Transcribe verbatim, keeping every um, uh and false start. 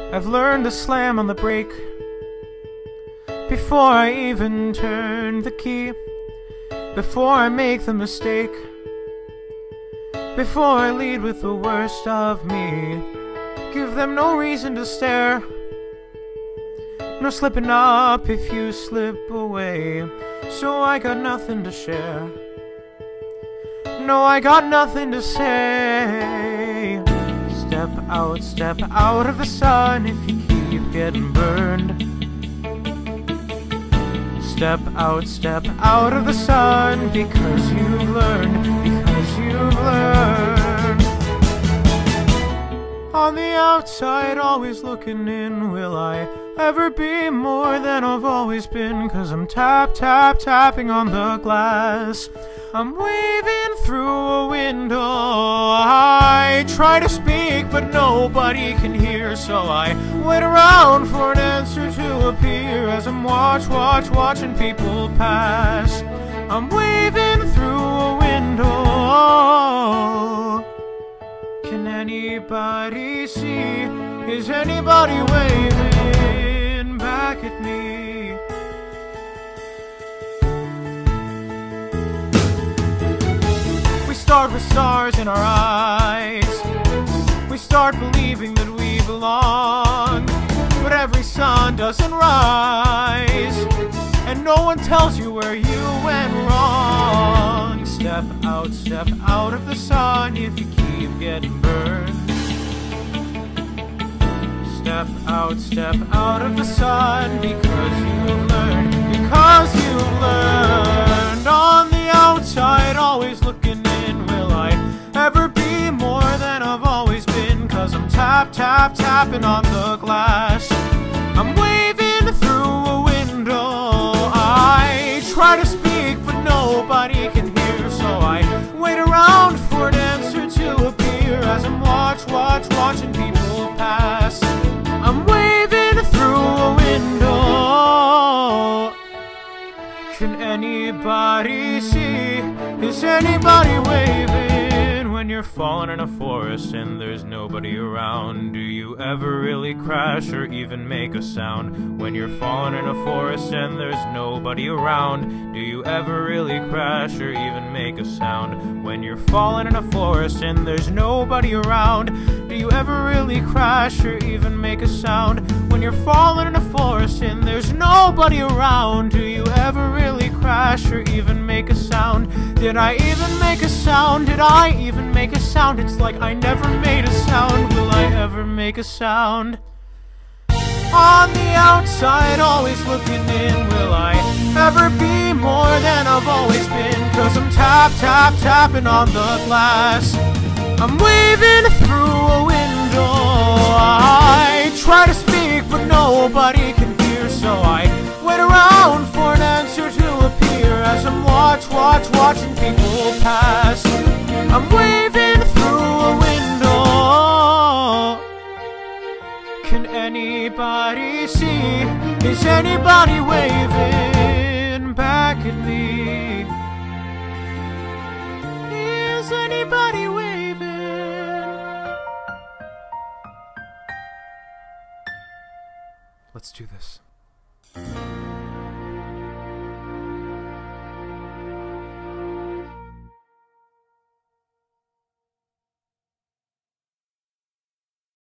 I've learned to slam on the brake before I even turn the key, before I make the mistake, before I lead with the worst of me. Give them no reason to stare, no slipping up if you slip away. So I got nothing to share, no, I got nothing to say. Step out, step out of the sun if you keep getting burned. Step out, step out of the sun because you've learned, because you've learned. On the outside, always looking in, will I ever be more than I've always been? Cause I'm tap, tap, tapping on the glass. I'm waving through a window. I try to speak, but nobody can hear, so I wait around for an answer to appear as I'm watch, watch, watching people pass. I'm waving through a window. Can anybody see? Is anybody waving back at me? We start with stars in our eyes. We start believing that we belong, but every sun doesn't rise, and no one tells you where you went wrong. Step out, step out of the sun if you keep getting burned. Step out, step out of the sun because you've learned, because you've learned. On the outside, always looking in, will I ever be more than I've always been? Cause I'm tap, tap, tapping on the glass. I'm waving through a window. I try to speak, but nobody can hear, so I wait around for an answer to appear as I'm watch, watch, watching people pass. I'm waving through a window. Can anybody see? Is anybody waving? When you're falling in a forest and there's nobody around, do you ever really crash or even make a sound? When you're falling in a forest and there's nobody around, do you ever really crash or even make a sound? When you're falling in a forest and there's nobody around, do you ever really crash or even make a sound? When you're falling in a forest and there's nobody around, do you ever really crash or even make a sound? Did I even make a sound? Did I even make a sound? It's like I never made a sound. Will I ever make a sound? On the outside, always looking in, will I ever be more than I've always been? Cause I'm tap, tap, tapping on the glass. I'm waving through a window. I try to speak, but nobody can hear, so I wait around for an answer to appear as I'm watch, watch, watching people pass. I'm waving through a window. Can anybody see? Is anybody waving back at me? Is anybody waving? Let's do this.